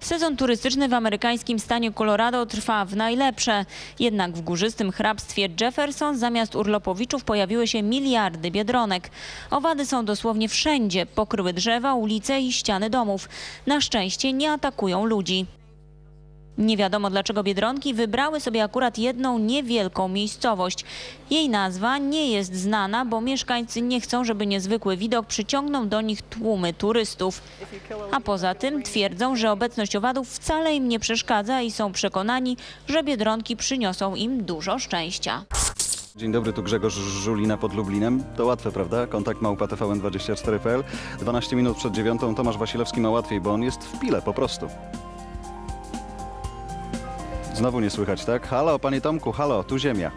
Sezon turystyczny w amerykańskim stanie Colorado trwa w najlepsze. Jednak w górzystym hrabstwie Jefferson zamiast urlopowiczów pojawiły się miliardy biedronek. Owady są dosłownie wszędzie. Pokryły drzewa, ulice i ściany domów. Na szczęście nie atakują ludzi. Nie wiadomo dlaczego biedronki wybrały sobie akurat jedną niewielką miejscowość. Jej nazwa nie jest znana, bo mieszkańcy nie chcą, żeby niezwykły widok przyciągnął do nich tłumy turystów. A poza tym twierdzą, że obecność owadów wcale im nie przeszkadza i są przekonani, że biedronki przyniosą im dużo szczęścia. Dzień dobry, tu Grzegorz Żulina pod Lublinem. To łatwe, prawda? Kontakt @tvn24.pl. 12 minut przed 9. Tomasz Wasilewski ma łatwiej, bo on jest w Pile po prostu. Znowu nie słychać, tak? Halo, panie Tomku, halo, tu ziemia.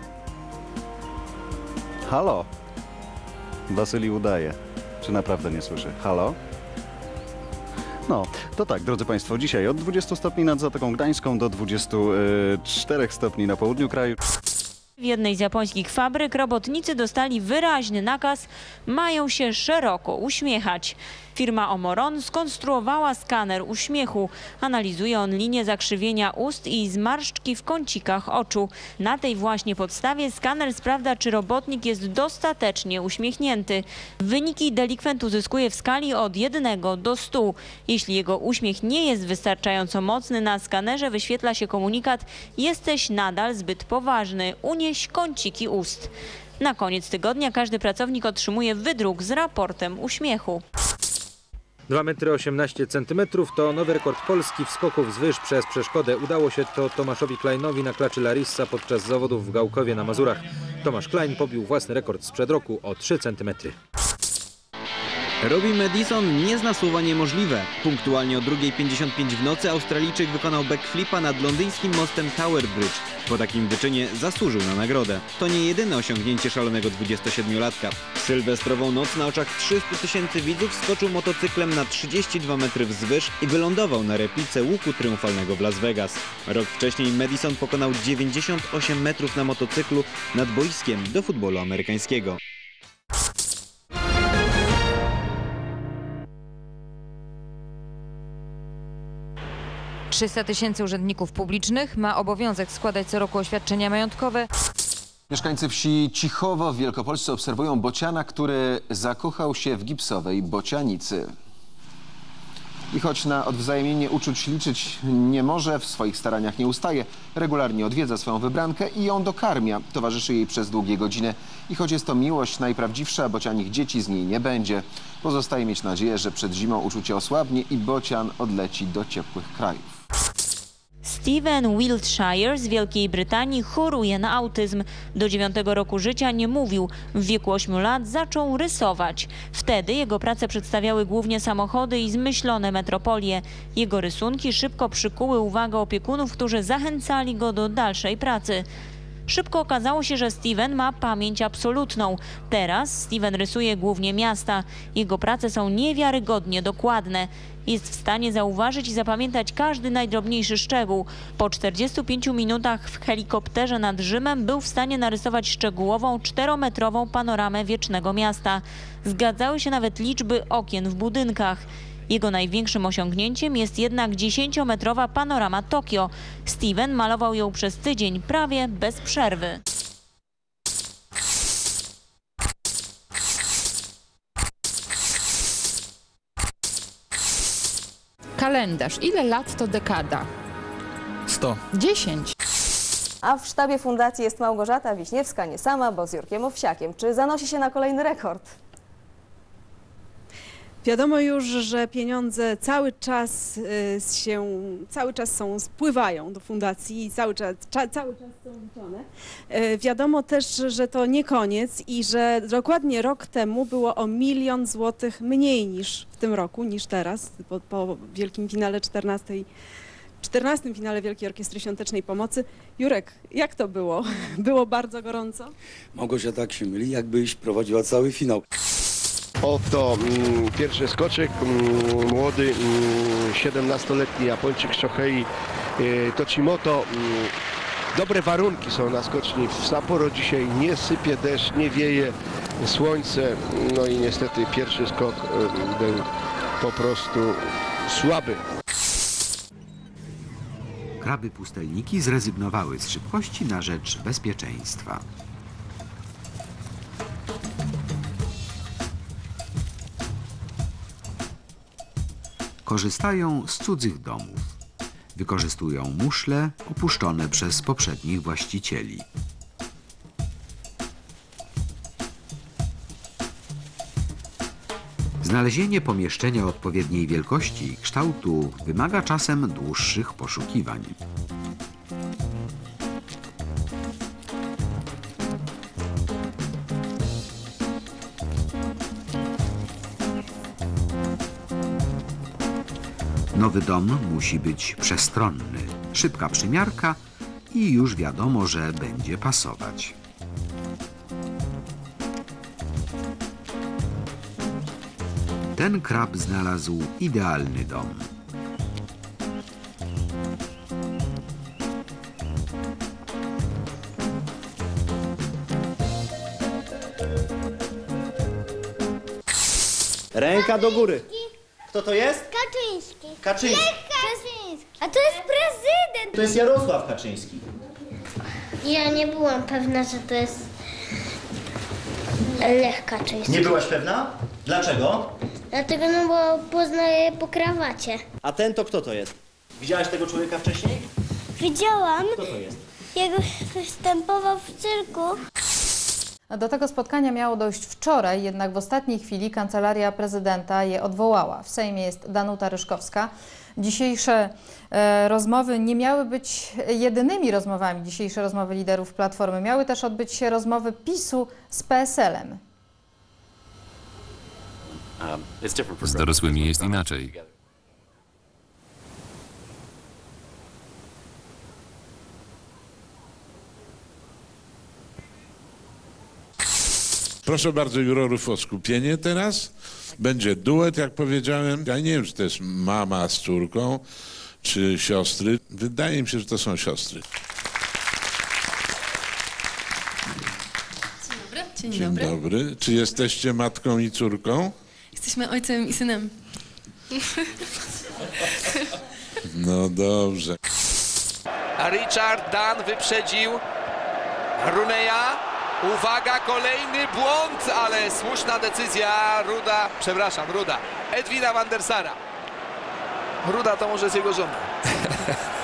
Halo. Wasyli udaje. Czy naprawdę nie słyszy? Halo? No, to tak, drodzy państwo, dzisiaj od 20 stopni nad Zatoką Gdańską do 24 stopni na południu kraju. W jednej z japońskich fabryk robotnicy dostali wyraźny nakaz, mają się szeroko uśmiechać. Firma Omoron skonstruowała skaner uśmiechu. Analizuje on linię zakrzywienia ust i zmarszczki w kącikach oczu. Na tej właśnie podstawie skaner sprawdza, czy robotnik jest dostatecznie uśmiechnięty. Wyniki delikwent uzyskuje w skali od 1 do 100. Jeśli jego uśmiech nie jest wystarczająco mocny, na skanerze wyświetla się komunikat: jesteś nadal zbyt poważny, unieś kąciki ust. Na koniec tygodnia każdy pracownik otrzymuje wydruk z raportem uśmiechu. 2,18 m to nowy rekord Polski w skoku wzwyż przez przeszkodę. Udało się to Tomaszowi Kleinowi na klaczy Larissa podczas zawodów w Gałkowie na Mazurach. Tomasz Klein pobił własny rekord sprzed roku o 3 cm. Robbie Madison nie zna słowa niemożliwe. Punktualnie o 2:55 w nocy Australijczyk wykonał backflipa nad londyńskim mostem Tower Bridge. Po takim wyczynie zasłużył na nagrodę. To nie jedyne osiągnięcie szalonego 27-latka. W sylwestrową noc na oczach 300 000 widzów skoczył motocyklem na 32 metry wzwyż i wylądował na replice łuku triumfalnego w Las Vegas. Rok wcześniej Madison pokonał 98 metrów na motocyklu nad boiskiem do futbolu amerykańskiego. Trzysta 000 urzędników publicznych ma obowiązek składać co roku oświadczenia majątkowe. Mieszkańcy wsi Cichowo w Wielkopolsce obserwują bociana, który zakochał się w gipsowej bocianicy. I choć na odwzajemnienie uczuć liczyć nie może, w swoich staraniach nie ustaje. Regularnie odwiedza swoją wybrankę i ją dokarmia. Towarzyszy jej przez długie godziny. I choć jest to miłość najprawdziwsza, bocianich dzieci z niej nie będzie. Pozostaje mieć nadzieję, że przed zimą uczucie osłabnie i bocian odleci do ciepłych krajów. Steven Wiltshire z Wielkiej Brytanii choruje na autyzm. Do 9 roku życia nie mówił. W wieku 8 lat zaczął rysować. Wtedy jego prace przedstawiały głównie samochody i zmyślone metropolie. Jego rysunki szybko przykuły uwagę opiekunów, którzy zachęcali go do dalszej pracy. Szybko okazało się, że Steven ma pamięć absolutną. Teraz Steven rysuje głównie miasta. Jego prace są niewiarygodnie dokładne. Jest w stanie zauważyć i zapamiętać każdy najdrobniejszy szczegół. Po 45 minutach w helikopterze nad Rzymem był w stanie narysować szczegółową 4-metrową panoramę wiecznego miasta. Zgadzały się nawet liczby okien w budynkach. Jego największym osiągnięciem jest jednak 10-metrowa panorama Tokio. Steven malował ją przez tydzień, prawie bez przerwy. Kalendarz. Ile lat to dekada? 100. 10. A w sztabie fundacji jest Małgorzata Wiśniewska, nie sama, bo z Jurkiem Owsiakiem. Czy zanosi się na kolejny rekord? Wiadomo już, że pieniądze cały czas spływają do fundacji i cały czas są liczone. Wiadomo też, że to nie koniec i że dokładnie rok temu było o 1 000 000 złotych mniej niż w tym roku, niż teraz, po wielkim finale 14. finale Wielkiej Orkiestry Świątecznej Pomocy. Jurek, jak to było? Było bardzo gorąco? Małgosia tak się myli, jakbyś prowadziła cały finał. Oto pierwszy skoczek, młody 17-letni Japończyk Shohei Tochimoto. Dobre warunki są na skoczni w Sapporo. Dzisiaj nie sypie deszcz, nie wieje słońce. No i niestety pierwszy skok był po prostu słaby. kraby pustelniki zrezygnowały z szybkości na rzecz bezpieczeństwa. Korzystają z cudzych domów. Wykorzystują muszle opuszczone przez poprzednich właścicieli. Znalezienie pomieszczenia odpowiedniej wielkości i kształtu wymaga czasem dłuższych poszukiwań. Nowy dom musi być przestronny, szybka przymiarka i już wiadomo, że będzie pasować. Ten krab znalazł idealny dom. Ręka do góry. Kto to jest? Kaczyński. Kaczyński. A to jest prezydent. To jest Jarosław Kaczyński. Ja nie byłam pewna, że to jest Lech Kaczyński. Nie byłaś pewna? Dlaczego? Dlatego, no bo poznaję po krawacie. A ten to kto to jest? Widziałaś tego człowieka wcześniej? Widziałam, Kto to jest? jak występował w cyrku. Do tego spotkania miało dojść wczoraj, jednak w ostatniej chwili Kancelaria Prezydenta je odwołała. W Sejmie jest Danuta Ryszkowska. Dzisiejsze rozmowy nie miały być jedynymi rozmowami. Dzisiejsze rozmowy liderów Platformy. Miały też odbyć się rozmowy PiS-u z PSL-em. Z dorosłymi jest inaczej. Proszę bardzo jurorów o skupienie teraz. Będzie duet, jak powiedziałem. Ja nie wiem, czy to jest mama z córką, czy siostry. Wydaje mi się, że to są siostry. Dzień Dzień dobry. dobry. Czy jesteście matką i córką? Jesteśmy ojcem i synem. No dobrze. A Richard Dan wyprzedził Runeja. Uwaga, kolejny błąd, ale słuszna decyzja Ruda, Edwina van der Sara. Ruda to może jest jego żona.